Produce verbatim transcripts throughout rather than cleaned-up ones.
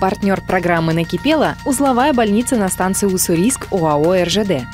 Партнер программы «Накипело» – узловая больница на станции Уссурийск ОАО эр жэ дэ.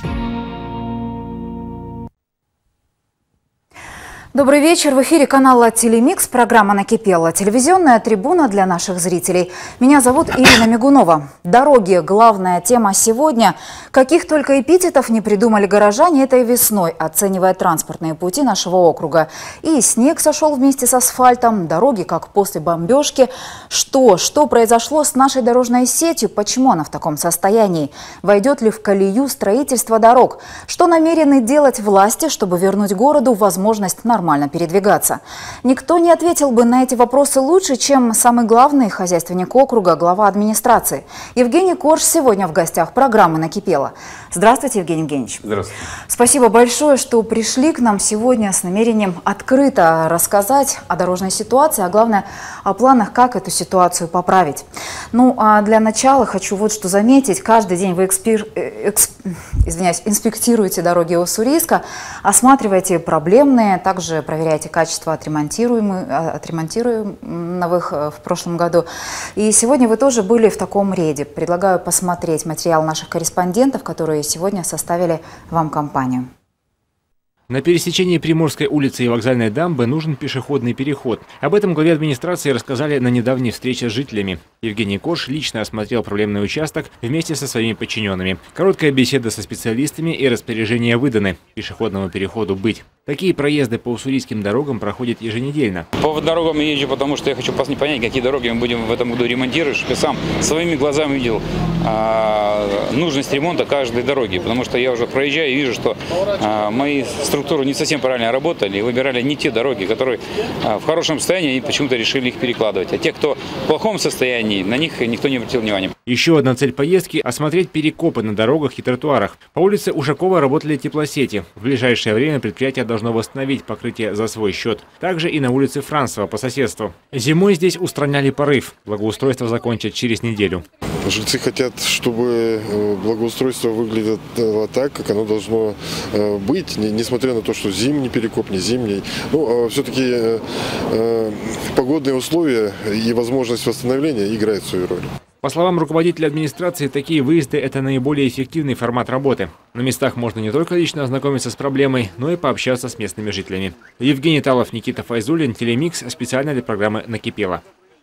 Добрый вечер. В эфире канала «Телемикс». Программа «Накипело». Телевизионная трибуна для наших зрителей. Меня зовут Ирина Мигунова. Дороги – главная тема сегодня. Каких только эпитетов не придумали горожане этой весной, оценивая транспортные пути нашего округа. И снег сошел вместе с асфальтом, дороги как после бомбежки. Что? Что произошло с нашей дорожной сетью? Почему она в таком состоянии? Войдет ли в колею строительство дорог? Что намерены делать власти, чтобы вернуть городу возможность нормально нормально передвигаться? Никто не ответил бы на эти вопросы лучше, чем самый главный хозяйственник округа, глава администрации. Евгений Корж сегодня в гостях программы «Накипело». Здравствуйте, Евгений Евгеньевич. Здравствуйте. Спасибо большое, что пришли к нам сегодня с намерением открыто рассказать о дорожной ситуации, а главное о планах, как эту ситуацию поправить. Ну, а для начала хочу вот что заметить. Каждый день вы экспир... эксп... Извиняюсь, инспектируете дороги Уссурийска, осматриваете проблемные, также проверяете качество отремонтируемых, отремонтируемых в прошлом году. И сегодня вы тоже были в таком рейде. Предлагаю посмотреть материал наших корреспондентов, которые сегодня составили вам компанию. На пересечении Приморской улицы и Вокзальной дамбы нужен пешеходный переход. Об этом главе администрации рассказали на недавней встрече с жителями. Евгений Корж лично осмотрел проблемный участок вместе со своими подчиненными. Короткая беседа со специалистами и распоряжения выданы. Пешеходному переходу быть. Такие проезды по уссурийским дорогам проходят еженедельно. По дорогам я езжу, потому что я хочу понять, какие дороги мы будем в этом году ремонтировать, чтобы я сам своими глазами видел а, нужность ремонта каждой дороги. Потому что я уже проезжаю и вижу, что а, мои структуры не совсем правильно работали и выбирали не те дороги, которые а, в хорошем состоянии, и почему-то решили их перекладывать. А те, кто в плохом состоянии, на них никто не обратил внимания. Еще одна цель поездки – осмотреть перекопы на дорогах и тротуарах. По улице Ушакова работали теплосети. В ближайшее время предприятие должно восстановить покрытие за свой счет. Также и на улице Францева по соседству. Зимой здесь устраняли порыв. Благоустройство закончат через неделю. Жильцы хотят, чтобы благоустройство выглядело так, как оно должно быть, несмотря на то, что зимний перекоп, не зимний. Ну, все-таки погодные условия и возможность восстановления играют свою роль. По словам руководителя администрации, такие выезды – это наиболее эффективный формат работы. На местах можно не только лично ознакомиться с проблемой, но и пообщаться с местными жителями. Евгений Талов, Никита Файзуллин, Телемикс, специально для программы «Накипело».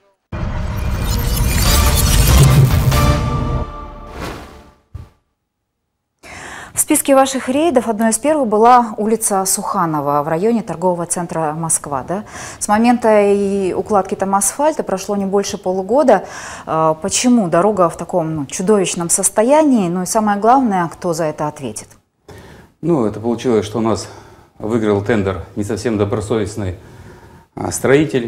В списке ваших рейдов одной из первых была улица Суханова в районе торгового центра Москва. Да? С момента и укладки там асфальта прошло не больше полугода. Почему дорога в таком ну, чудовищном состоянии? Ну и самое главное, кто за это ответит? Ну, это получилось, что у нас выиграл тендер не совсем добросовестный строитель.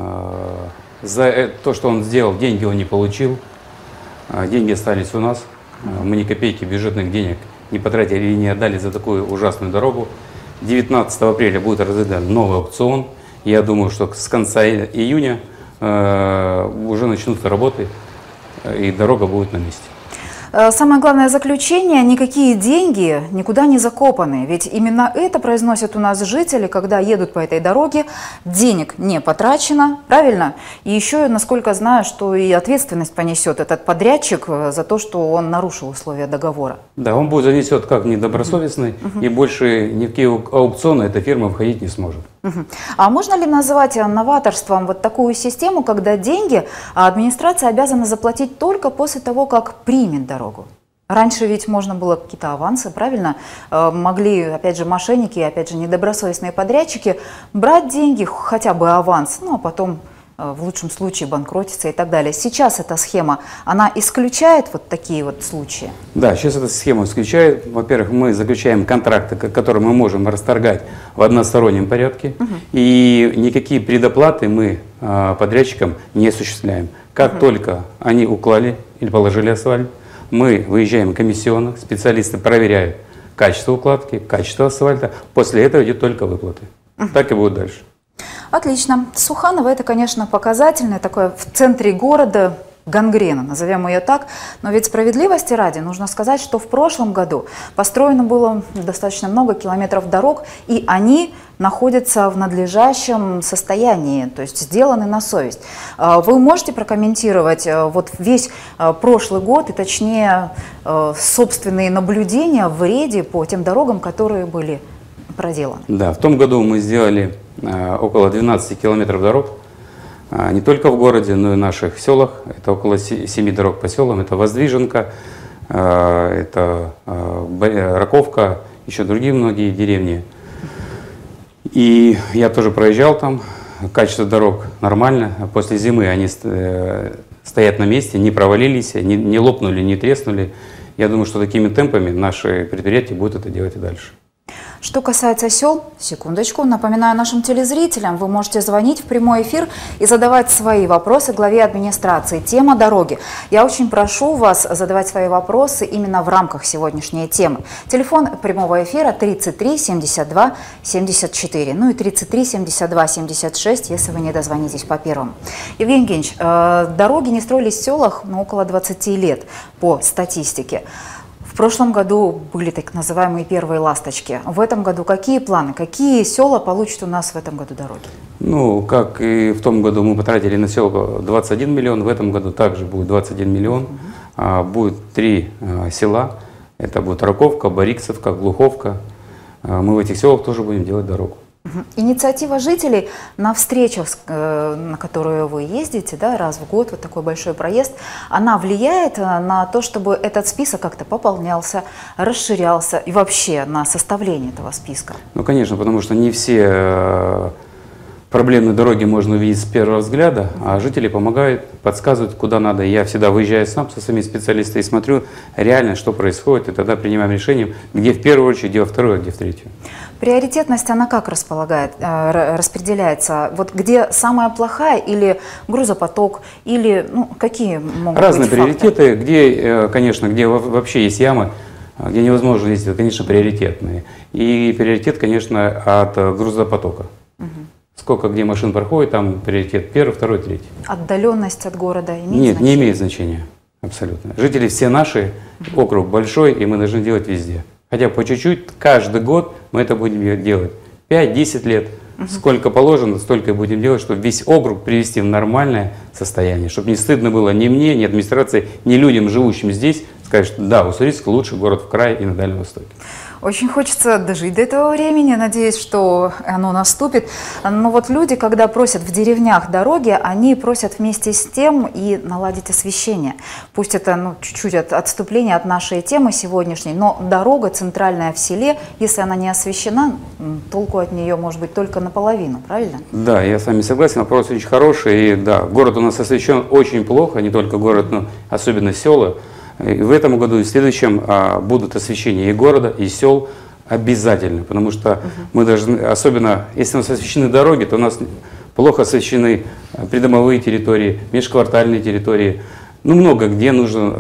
За то, что он сделал, деньги он не получил. Деньги остались у нас. Мы ни копейки бюджетных денег не потратили и не отдали за такую ужасную дорогу. девятнадцатого апреля будет разыгран новый аукцион. Я думаю, что с конца июня э, уже начнутся работы, и дорога будет на месте. Самое главное заключение – никакие деньги никуда не закопаны. Ведь именно это произносят у нас жители, когда едут по этой дороге. Денег не потрачено, правильно? И еще, насколько знаю, что и ответственность понесет этот подрядчик за то, что он нарушил условия договора. Да, он будет занесет как недобросовестный, uh-huh. и больше ни в какие аукционы эта фирма входить не сможет. Uh-huh. А можно ли назвать новаторством вот такую систему, когда деньги администрация обязана заплатить только после того, как примет дорогу? Раньше ведь можно было какие-то авансы, правильно? Могли, опять же, мошенники, опять же, недобросовестные подрядчики брать деньги, хотя бы аванс, ну а потом в лучшем случае банкротиться и так далее. Сейчас эта схема, она исключает вот такие вот случаи? Да, сейчас эта схема исключает. Во-первых, мы заключаем контракты, которые мы можем расторгать в одностороннем порядке, угу. и никакие предоплаты мы подрядчикам не осуществляем. Как угу. только они уклали или положили асфальт, мы выезжаем комиссионно, специалисты проверяют качество укладки, качество асфальта. После этого идет только выплаты. Uh-huh. Так и будет дальше. Отлично. Суханово – это, конечно, показательное, такое в центре города, гангрена, назовем ее так. Но ведь справедливости ради нужно сказать, что в прошлом году построено было достаточно много километров дорог, и они находятся в надлежащем состоянии, то есть сделаны на совесть. Вы можете прокомментировать вот весь прошлый год и точнее собственные наблюдения в рейде по тем дорогам, которые были проделаны? Да, в том году мы сделали около двенадцати километров дорог, не только в городе, но и в наших селах. Это около семи дорог по селам. Это Воздвиженка, это Раковка, еще другие многие деревни. И я тоже проезжал там. Качество дорог нормально. После зимы они стоят на месте, не провалились, не, не лопнули, не треснули. Я думаю, что такими темпами наши предприятия будут это делать и дальше. Что касается сел, секундочку, напоминаю нашим телезрителям, вы можете звонить в прямой эфир и задавать свои вопросы главе администрации. Тема дороги. Я очень прошу вас задавать свои вопросы именно в рамках сегодняшней темы. Телефон прямого эфира тридцать три семьдесят два семьдесят четыре, ну и тридцать три семьдесят два семьдесят шесть, если вы не дозвонитесь по первому. Евгений Евгеньевич, э, дороги не строились в селах ну, около двадцати лет по статистике. В прошлом году были так называемые первые ласточки. В этом году какие планы? Какие села получат у нас в этом году дороги? Ну, как и в том году мы потратили на село двадцать один миллион, в этом году также будет двадцать один миллион. Угу. А, будет три а, села. Это будет Раковка, Бориксовка, Глуховка. А, мы в этих селах тоже будем делать дорогу. Инициатива жителей на встречах, на которую вы ездите, да, раз в год, вот такой большой проезд, она влияет на то, чтобы этот список как-то пополнялся, расширялся и вообще на составление этого списка? Ну, конечно, потому что не все проблемные дороги можно увидеть с первого взгляда, а жители помогают, подсказывают, куда надо. Я всегда выезжаю сам со своими специалистами и смотрю реально, что происходит, и тогда принимаем решение, где в первую очередь, где во вторую, а где в третью. Приоритетность, она как располагает, э, распределяется? Вот где самая плохая или грузопоток, или ну, какие могут Разные быть приоритеты, факторы? где, конечно, где вообще есть ямы, где невозможно ездить, это, конечно, приоритетные. И приоритет, конечно, от грузопотока. Угу. Сколько где машин проходит, там приоритет первый, второй, третий. Отдаленность от города имеет Нет, значение? Не имеет значения, абсолютно. Жители все наши, угу. Округ большой, и мы должны делать везде. Хотя по чуть-чуть, каждый год мы это будем делать. пять-десять лет. Угу. Сколько положено, столько и будем делать, чтобы весь округ привести в нормальное состояние. Чтобы не стыдно было ни мне, ни администрации, ни людям, живущим здесь, сказать, что да, Уссурийск лучший город в крае и на Дальнем Востоке. Очень хочется дожить до этого времени, надеюсь, что оно наступит. Но вот люди, когда просят в деревнях дороги, они просят вместе с тем и наладить освещение. Пусть это ну, чуть-чуть от, отступление от нашей темы сегодняшней, но дорога центральная в селе, если она не освещена, толку от нее может быть только наполовину, правильно? Да, я с вами согласен, вопрос очень хороший. И да, город у нас освещен очень плохо, не только город, но особенно села. И в этом году и в следующем а, будут освещения и города, и сел обязательно, потому что угу. мы должны, особенно если у нас освещены дороги, то у нас плохо освещены придомовые территории, межквартальные территории. Ну, много где нужно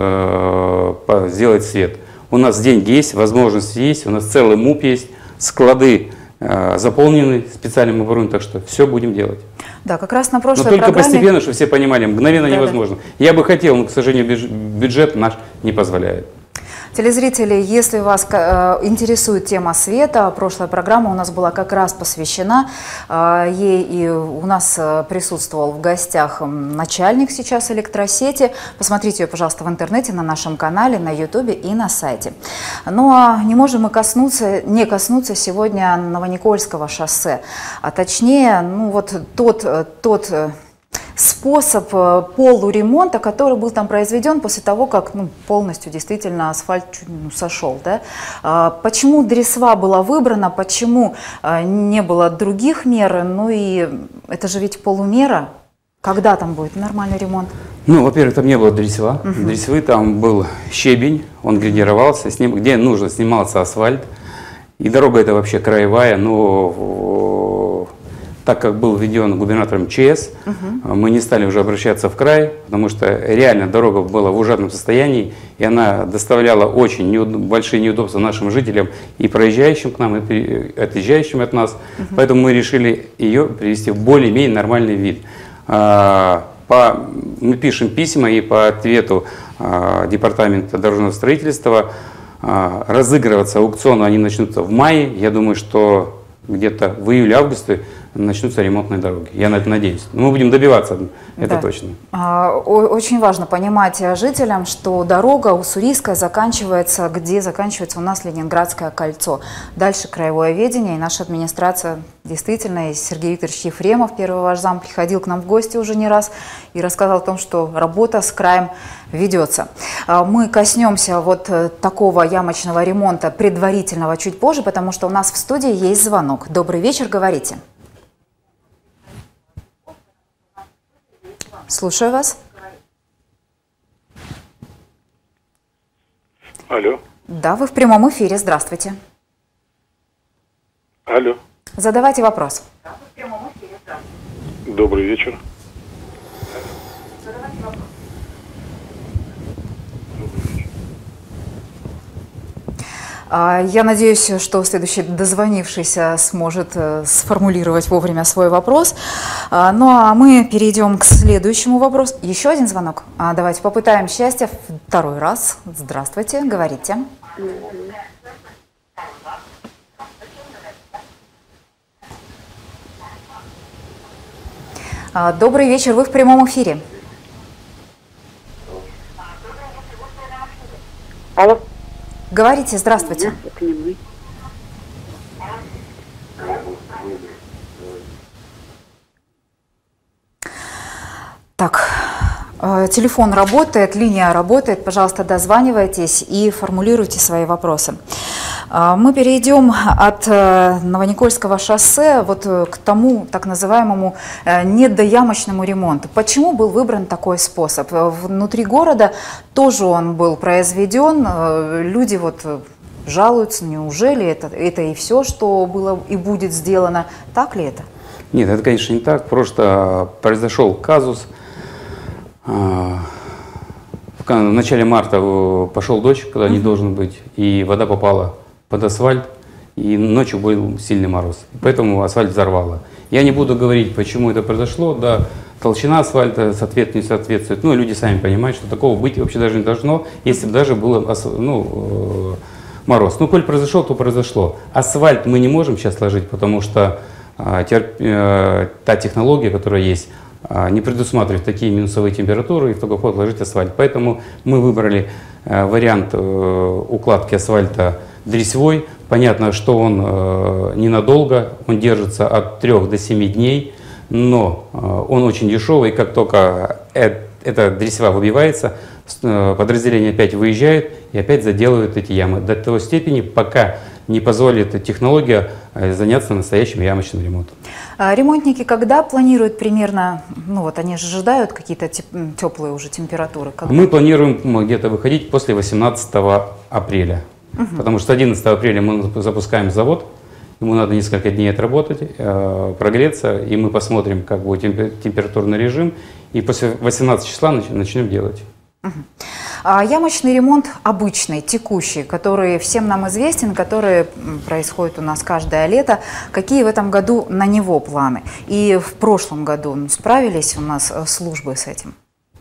э, сделать свет. У нас деньги есть, возможности есть, у нас целый МУП есть, склады э, заполнены специальным оборудованием, так что все будем делать. Да, как раз на прошлой но только программе... постепенно, чтобы все понимали, мгновенно да, невозможно. Да. Я бы хотел, но, к сожалению, бюджет наш не позволяет. Телезрители, если вас э, интересует тема света, прошлая программа у нас была как раз посвящена э, ей, и у нас э, присутствовал в гостях начальник сейчас электросети. Посмотрите ее, пожалуйста, в интернете, на нашем канале, на ютубе и на сайте. Ну а не можем мы коснуться, не коснуться сегодня Новоникольского шоссе, а точнее, ну вот тот, тот способ полуремонта, который был там произведен после того, как ну, полностью действительно асфальт ну, сошел. Да? А, почему дресва была выбрана, почему а, не было других мер? Ну и это же ведь полумера. Когда там будет нормальный ремонт? Ну, во-первых, там не было дресва. Uh-huh. Дресвы, там был щебень, он градировался, сним, где нужно снимался асфальт. И дорога это вообще краевая, но так как был введен губернатором ЧС, uh-huh. мы не стали уже обращаться в край, потому что реально дорога была в ужасном состоянии, и она доставляла очень неуд... большие неудобства нашим жителям и проезжающим к нам, и отъезжающим от нас. Uh-huh. Поэтому мы решили ее привести в более-менее нормальный вид. по, мы пишем письма, и по ответу э, Департамента дорожного строительства э, разыгрываться аукционы они начнутся в мае. Я думаю, что где-то в июле-августе начнутся ремонтные дороги. Я на это надеюсь. Но мы будем добиваться, это да. точно. Очень важно понимать жителям, что дорога Уссурийская заканчивается, где заканчивается у нас Ленинградское кольцо. Дальше краевое ведение, и наша администрация, действительно, и Сергей Викторович Ефремов, первый ваш зам, приходил к нам в гости уже не раз и рассказал о том, что работа с краем ведется. Мы коснемся вот такого ямочного ремонта предварительного чуть позже, потому что у нас в студии есть звонок. Добрый вечер, говорите. Слушаю вас. Алло. Да, вы в прямом эфире. Здравствуйте. Алло. Задавайте вопрос. Добрый вечер. Я надеюсь, что следующий дозвонившийся сможет сформулировать вовремя свой вопрос. Ну а мы перейдем к следующему вопросу. Еще один звонок. Давайте попытаем счастье второй раз. Здравствуйте, говорите. Добрый вечер, вы в прямом эфире. Алло. Говорите, здравствуйте. Так, телефон работает, линия работает. Пожалуйста, дозванивайтесь и формулируйте свои вопросы. Мы перейдем от Новоникольского шоссе вот к тому так называемому недоямочному ремонту. Почему был выбран такой способ? Внутри города тоже он был произведен. Люди вот жалуются, неужели это, это и все, что было и будет сделано? Так ли это? Нет, это, конечно, не так. Просто произошел казус. В начале марта пошел дождь, когда не должен быть, и вода попала под асфальт, и ночью был сильный мороз. Поэтому асфальт взорвало. Я не буду говорить, почему это произошло. Да, толщина асфальта соответствует, не соответствует. Ну, люди сами понимают, что такого быть вообще даже не должно, если бы даже был ну, мороз. Ну, коль произошел, то произошло. Асфальт мы не можем сейчас сложить, потому что а, терп, а, та технология, которая есть, а, не предусматривает такие минусовые температуры и в такой ход ложить асфальт. Поэтому мы выбрали а, вариант а, укладки асфальта дресвой. Понятно, что он э, ненадолго, он держится от трёх до семи дней, но э, он очень дешевый. Как только э, эта дресва выбивается, э, подразделение опять выезжает и опять заделывают эти ямы. До той степени, пока не позволит технология э, заняться настоящим ямочным ремонтом. А ремонтники когда планируют примерно, ну вот они же ожидают какие-то теплые уже температуры? Когда? Мы планируем где-то выходить после восемнадцатого апреля. Угу. Потому что одиннадцатого апреля мы запускаем завод, ему надо несколько дней отработать, э, прогреться, и мы посмотрим, как будет температурный режим, и после восемнадцатого числа начнем делать. Угу. А ямочный ремонт обычный, текущий, который всем нам известен, который происходит у нас каждое лето, какие в этом году на него планы? И в прошлом году справились у нас службы с этим?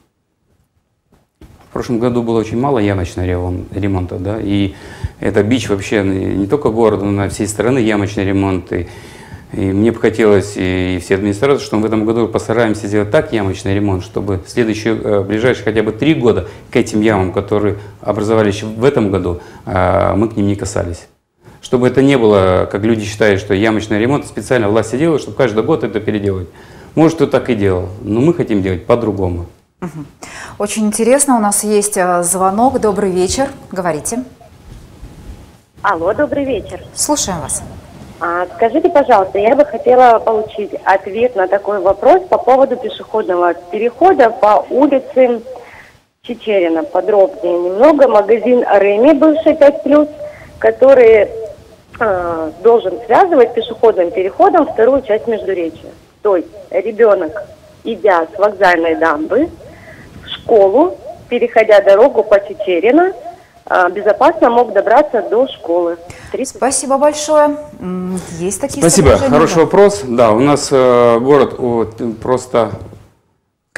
В прошлом году было очень мало ямочного ремонта, да, и это бич вообще не только города, но на всей страны ямочный ремонт. И, и мне бы хотелось, и, и все администрации, что мы в этом году постараемся сделать так ямочный ремонт, чтобы в следующие, ближайшие хотя бы три года к этим ямам, которые образовались в этом году, мы к ним не касались. Чтобы это не было, как люди считают, что ямочный ремонт специально власти делают, чтобы каждый год это переделать. Может, кто так и делал, но мы хотим делать по-другому. Угу. Очень интересно, у нас есть звонок. Добрый вечер, говорите. Алло, добрый вечер. Слушаем вас. А, скажите, пожалуйста, я бы хотела получить ответ на такой вопрос по поводу пешеходного перехода по улице Чичерина. Подробнее немного. Магазин Реми, бывший пять плюс, который а, должен связывать пешеходным переходом вторую часть Междуречия. То есть ребенок, идя с вокзальной дамбы в школу, переходя дорогу по Чичерина, безопасно мог добраться до школы. тридцать Спасибо большое. Есть такие Спасибо. Хороший вопрос. Да, у нас э, город вот, просто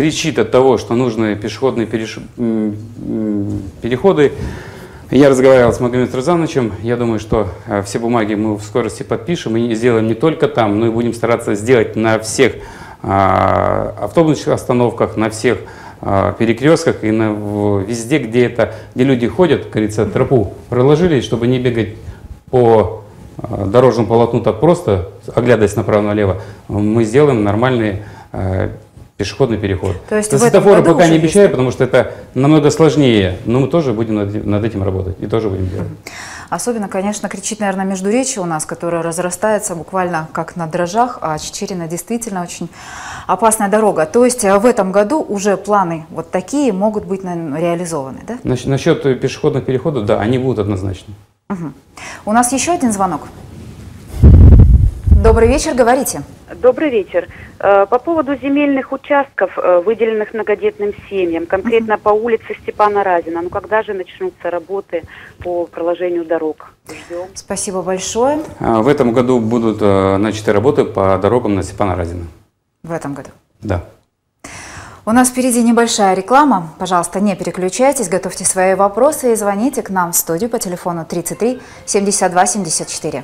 кричит от того, что нужны пешеходные переш... переходы. Я разговаривал с Магомедом Рузановичем. Я думаю, что все бумаги мы в скорости подпишем и сделаем не только там, но и будем стараться сделать на всех автобусных остановках, на всех перекрестках и на, везде, где, это, где люди ходят, как говорится, тропу проложили, чтобы не бегать по дорожному полотну так просто, оглядываясь направо-налево. Мы сделаем нормальные пешеходный переход. То есть светофоры пока не обещаю, есть... потому что это намного сложнее, но мы тоже будем над, над этим работать и тоже будем делать. Особенно, конечно, кричит, наверное, междуречие у нас, которое разрастается буквально как на дрожжах, а Чичерина действительно очень опасная дорога. То есть в этом году уже планы вот такие могут быть реализованы, да? Насчет пешеходных переходов, да, они будут однозначно. Угу. У нас еще один звонок. Добрый вечер, говорите. Добрый вечер. По поводу земельных участков, выделенных многодетным семьям, конкретно по улице Степана Разина, ну когда же начнутся работы по проложению дорог? Ждем. Спасибо большое. В этом году будут начаты работы по дорогам на Степана Разина. В этом году? Да. У нас впереди небольшая реклама. Пожалуйста, не переключайтесь, готовьте свои вопросы и звоните к нам в студию по телефону тридцать три семьдесят два семьдесят четыре.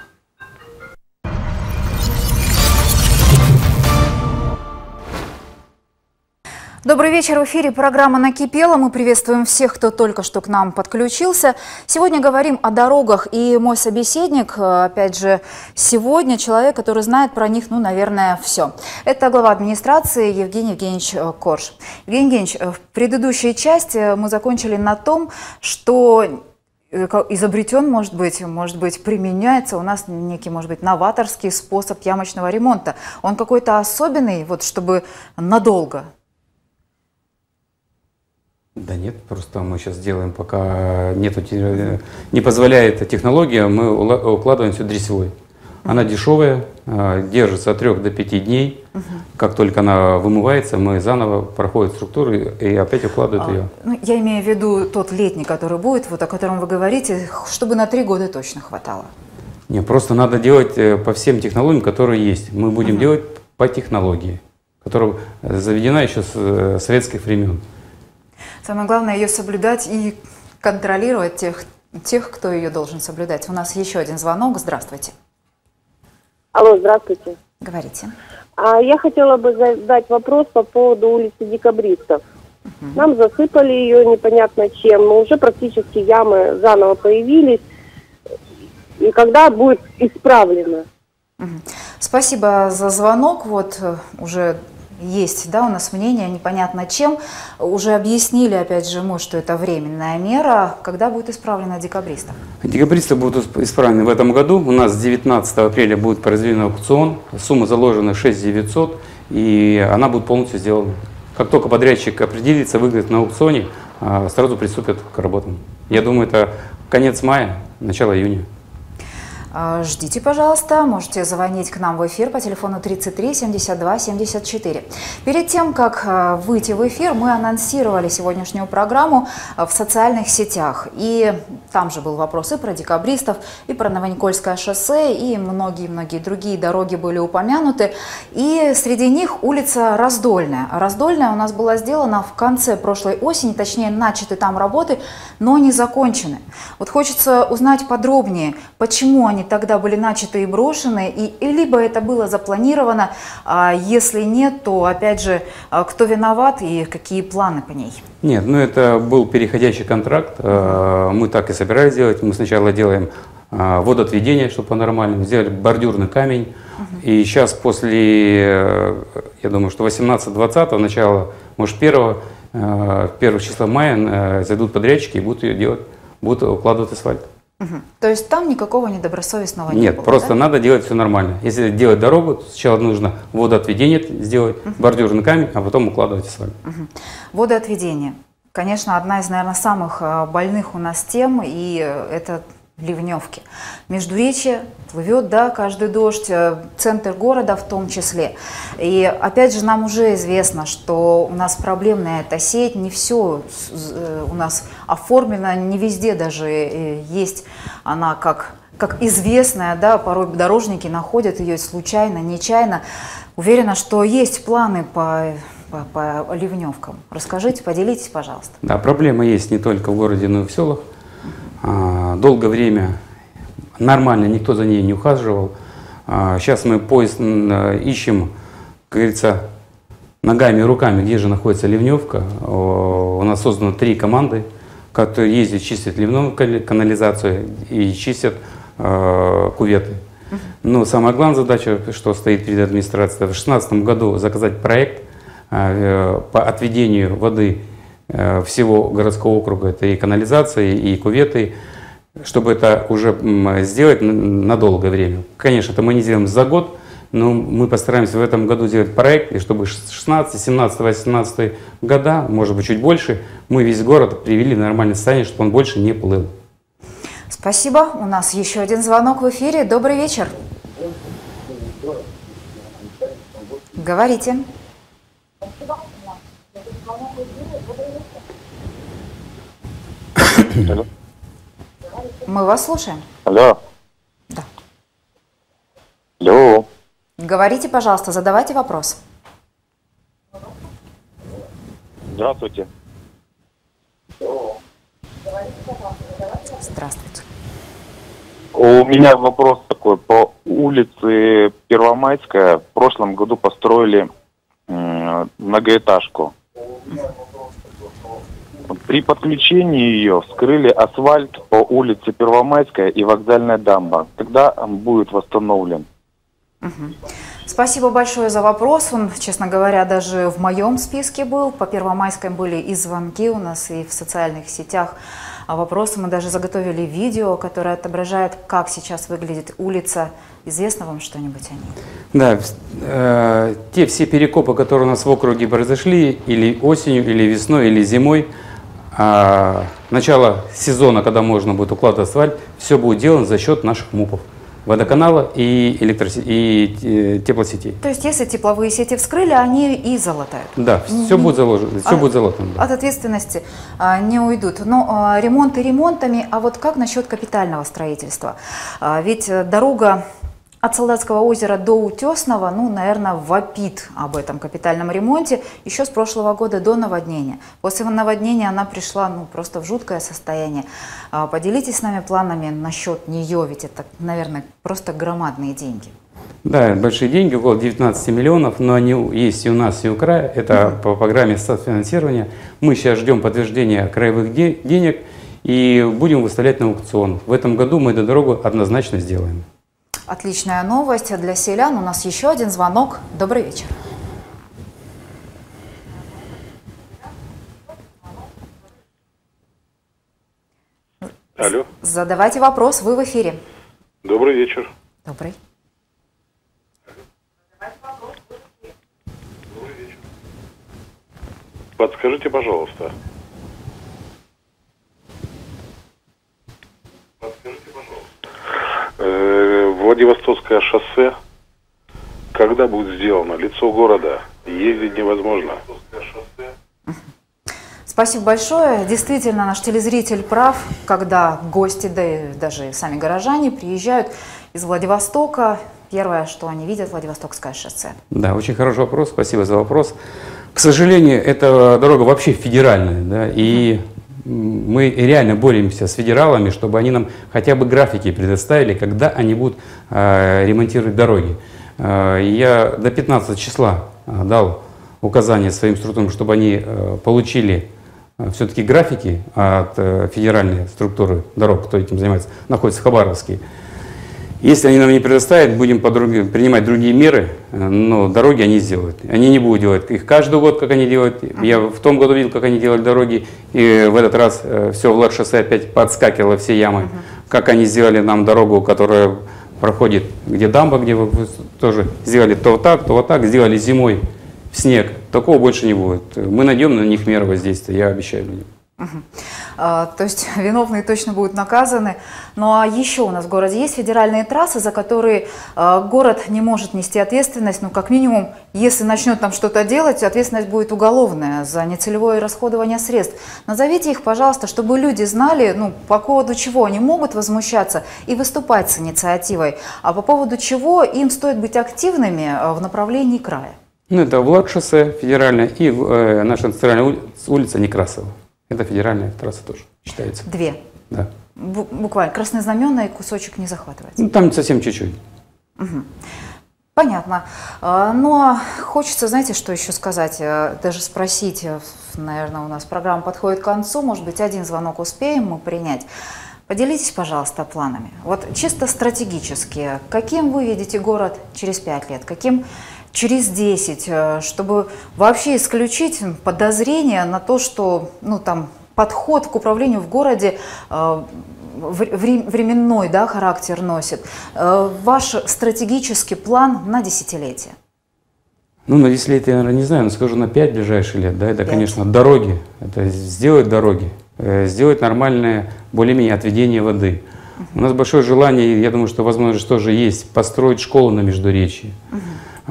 Добрый вечер, в эфире программа «Накипело». Мы приветствуем всех, кто только что к нам подключился. Сегодня говорим о дорогах, и мой собеседник, опять же, сегодня человек, который знает про них, ну, наверное, все. Это глава администрации Евгений Евгеньевич Корж. Евгений Евгеньевич, в предыдущей части мы закончили на том, что изобретен, может быть, может быть, применяется у нас некий, может быть, новаторский способ ямочного ремонта. Он какой-то особенный, вот, чтобы надолго? Да нет, просто мы сейчас делаем, пока нету, не позволяет технология, мы укладываем все дресевой. Она дешевая, держится от трёх до пяти дней. Угу. Как только она вымывается, мы заново проходим структуру и опять укладывают а, ее. Ну, я имею в виду тот летний, который будет, вот о котором вы говорите, чтобы на три года точно хватало. Не, просто надо делать по всем технологиям, которые есть. Мы будем угу. делать по технологии, которая заведена еще с советских времен. Самое главное ее соблюдать и контролировать тех, тех, кто ее должен соблюдать. У нас еще один звонок. Здравствуйте. Алло, здравствуйте. Говорите. А я хотела бы задать вопрос по поводу улицы Декабристов. Угу. Нам засыпали ее непонятно чем, но уже практически ямы заново появились. И когда будет исправлено? Угу. Спасибо за звонок. Вот уже... Есть, да, у нас мнение, непонятно чем. Уже объяснили, опять же, мы, что это временная мера. Когда будет исправлена Декабристов? Декабристы будут исправлены в этом году. У нас девятнадцатого апреля будет произведен аукцион. Сумма заложена шесть тысяч девятьсот, и она будет полностью сделана. Как только подрядчик определится, выиграет на аукционе, сразу приступят к работам. Я думаю, это конец мая, начало июня. Ждите, пожалуйста, можете звонить к нам в эфир по телефону тридцать три семьдесят два семьдесят четыре. Перед тем, как выйти в эфир, мы анонсировали сегодняшнюю программу в социальных сетях. И там же был вопрос и про декабристов, и про Новоникольское шоссе, и многие-многие другие дороги были упомянуты. И среди них улица Раздольная. Раздольная у нас была сделана в конце прошлой осени, точнее, начаты там работы, но не закончены. Вот хочется узнать подробнее, почему они тогда были начаты и брошены, и, и либо это было запланировано, а если нет, то опять же, кто виноват и какие планы по ней? Нет, ну это был переходящий контракт, мы так и собирались делать. Мы сначала делаем водоотведение, чтобы по-нормальному, сделали бордюрный камень, угу. И сейчас после, я думаю, что восемнадцатого-двадцатого, начала, может первого, первого числа мая зайдут подрядчики и будут ее делать, будут укладывать асфальт. Угу. То есть там никакого недобросовестного не Нет, было, просто да? Надо делать все нормально. Если делать дорогу, то сначала нужно водоотведение сделать, угу. бордюрный камень, а потом укладывать асфальт. Угу. Водоотведение. Конечно, одна из, наверное, самых больных у нас тем, и это ливневки. Междуречье плывет, да, каждый дождь, центр города в том числе. И опять же нам уже известно, что у нас проблемная эта сеть, не все у нас оформлено, не везде даже есть она как, как известная, да, порой дорожники находят ее случайно, нечаянно. Уверена, что есть планы по по, по ливневкам? Расскажите, поделитесь, пожалуйста. Да, проблема есть не только в городе, но и в селах. А, долгое время нормально никто за ней не ухаживал. А, сейчас мы поиск ищем, как говорится, ногами и руками, где же находится ливневка. У нас создано три команды, которые ездят, чистят ливную канализацию и чистят э, кюветы. Но самая главная задача, что стоит перед администрацией, в две тысячи шестнадцатом году заказать проект э, по отведению воды э, всего городского округа, это и канализации, и кюветы, чтобы это уже сделать на долгое время. Конечно, это мы не сделаем за год, но мы постараемся в этом году сделать проект, и чтобы шестнадцатый, семнадцатый, восемнадцатый года, может быть чуть больше, мы весь город привели в нормальное состояние, чтобы он больше не плыл. Спасибо. У нас еще один звонок в эфире. Добрый вечер. Говорите. Алло. Мы вас слушаем. Алло. Да. Алло. Говорите, пожалуйста, задавайте вопрос. Здравствуйте. Здравствуйте. У меня вопрос такой. По улице Первомайская в прошлом году построили многоэтажку. При подключении ее вскрыли асфальт по улице Первомайская и Вокзальная дамба. Когда он будет восстановлен? Угу. Спасибо большое за вопрос. Он, честно говоря, даже в моем списке был. По Первомайской были и звонки у нас, и в социальных сетях вопросы. Мы даже заготовили видео, которое отображает, как сейчас выглядит улица. Известно вам что-нибудь о ней? Да, э, те все перекопы, которые у нас в округе произошли, или осенью, или весной, или зимой, э, начало сезона, когда можно будет укладывать асфальт, все будет делано за счет наших МУПов. Водоканала и, электросети, и теплосетей. То есть, если тепловые сети вскрыли, они и залатают? Да, все будет заложено, все от, будет залатано. Да. От ответственности а, не уйдут. Но а, ремонты ремонтами, а вот как насчет капитального строительства? А, ведь дорога от Солдатского озера до Утесного, ну, наверное, вопит об этом капитальном ремонте еще с прошлого года до наводнения. После наводнения она пришла, ну, просто в жуткое состояние. Поделитесь с нами планами насчет нее, ведь это, наверное, просто громадные деньги. Да, большие деньги, около девятнадцати миллионов, но они есть и у нас, и у края. Это mm-hmm. по программе софинансирования. Мы сейчас ждем подтверждения краевых де денег и будем выставлять на аукцион. В этом году мы эту дорогу однозначно сделаем. Отличная новость для селян. У нас еще один звонок. Добрый вечер. Алло. Задавайте вопрос, вы в эфире. Добрый вечер. Добрый. Подскажите, пожалуйста. Подскажите, пожалуйста. Э, Владивостокское шоссе. Когда будет сделано? Лицо города. Ездить невозможно. Спасибо большое. Действительно, наш телезритель прав, когда гости, да и даже сами горожане приезжают из Владивостока. Первое, что они видят, Владивостокское шоссе. Да, очень хороший вопрос. Спасибо за вопрос. К сожалению, эта дорога вообще федеральная, да, и мы реально боремся с федералами, чтобы они нам хотя бы графики предоставили, когда они будут э, ремонтировать дороги. Э, я до пятнадцатого числа э, дал указание своим структурам, чтобы они э, получили э, все-таки графики от э, федеральной структуры дорог, кто этим занимается, находится в Хабаровске. Если они нам не предоставят, будем подруг... принимать другие меры, но дороги они сделают. Они не будут делать их каждый год, как они делают. Я в том году видел, как они делали дороги, и в этот раз э, все в ЛАГ-шоссе опять подскакивало, все ямы. Uh-huh. Как они сделали нам дорогу, которая проходит, где дамба, где вы тоже сделали то вот так, то вот так, сделали зимой в снег. Такого больше не будет. Мы найдем на них меры воздействия, я обещаю людям. Угу. А, то есть виновные точно будут наказаны. Ну а еще у нас в городе есть федеральные трассы, за которые а, город не может нести ответственность. Ну как минимум, если начнет там что-то делать, ответственность будет уголовная за нецелевое расходование средств. Назовите их, пожалуйста, чтобы люди знали, ну, по поводу чего они могут возмущаться и выступать с инициативой, а по поводу чего им стоит быть активными в направлении края. Ну, это Влад-шоссе федеральное и э, наша центральная улица, улица Некрасова. Это федеральная трасса тоже считается. Две? Да. Бу буквально. Краснознаменный кусочек не захватывается? Ну, там совсем чуть-чуть. Угу. Понятно. Но хочется, знаете, что еще сказать? Даже спросить, наверное, у нас программа подходит к концу, может быть, один звонок успеем мы принять. Поделитесь, пожалуйста, планами. Вот чисто стратегически, каким вы видите город через пять лет, каким через десять, чтобы вообще исключить подозрения на то, что, ну, там, подход к управлению в городе э, временной, да, характер носит. Э, ваш стратегический план на десятилетие? Ну, на десятилетие, я, наверное, не знаю, но скажу, на пять ближайших лет, да, это, пять. Конечно, дороги, это сделать дороги, э, сделать нормальное, более-менее отведение воды. Uh-huh. У нас большое желание, я думаю, что возможность тоже есть, построить школу на Междуречии. Uh-huh.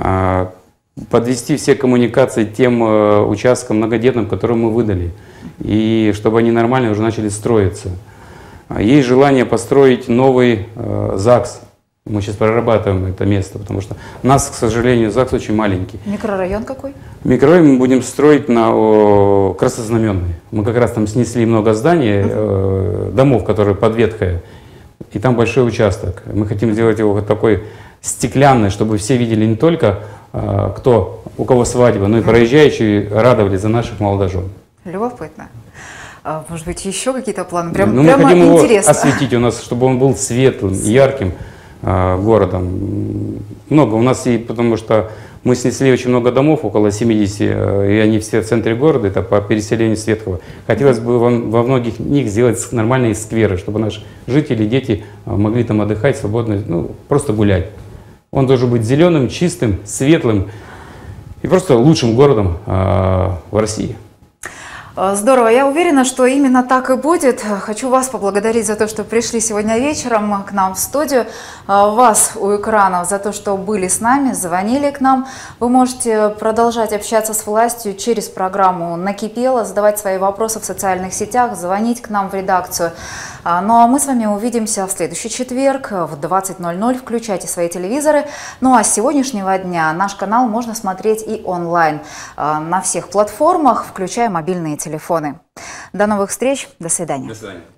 Подвести все коммуникации тем э, участкам многодетным, которые мы выдали, и чтобы они нормально уже начали строиться. Есть желание построить новый э, ЗАГС. Мы сейчас прорабатываем это место, потому что у нас, к сожалению, ЗАГС очень маленький. Микрорайон какой? Микрорайон мы будем строить на о, Краснознаменной. Мы как раз там снесли много зданий, э, домов, которые подветхая, и там большой участок. Мы хотим сделать его вот такой стеклянный, чтобы все видели не только э, кто, у кого свадьба, но и проезжающие радовались за наших молодожен. Любопытно. А, может быть, еще какие-то планы? Прям, ну, прямо мы хотим интересно. Его осветить у нас, чтобы он был светлым, ярким э, городом. Много у нас, и потому что мы снесли очень много домов, около семидесяти, э, и они все в центре города, это по переселению Светлого. Хотелось бы во, во многих них сделать нормальные скверы, чтобы наши жители, дети могли там отдыхать свободно, ну, просто гулять. Он должен быть зеленым, чистым, светлым и просто лучшим городом э, в России. Здорово. Я уверена, что именно так и будет. Хочу вас поблагодарить за то, что пришли сегодня вечером к нам в студию. Вас у экранов за то, что были с нами, звонили к нам. Вы можете продолжать общаться с властью через программу «Накипело», задавать свои вопросы в социальных сетях, звонить к нам в редакцию. Ну а мы с вами увидимся в следующий четверг в двадцать ноль ноль. Включайте свои телевизоры. Ну а с сегодняшнего дня наш канал можно смотреть и онлайн на всех платформах, включая мобильные телефоны. До новых встреч. До свидания. До свидания.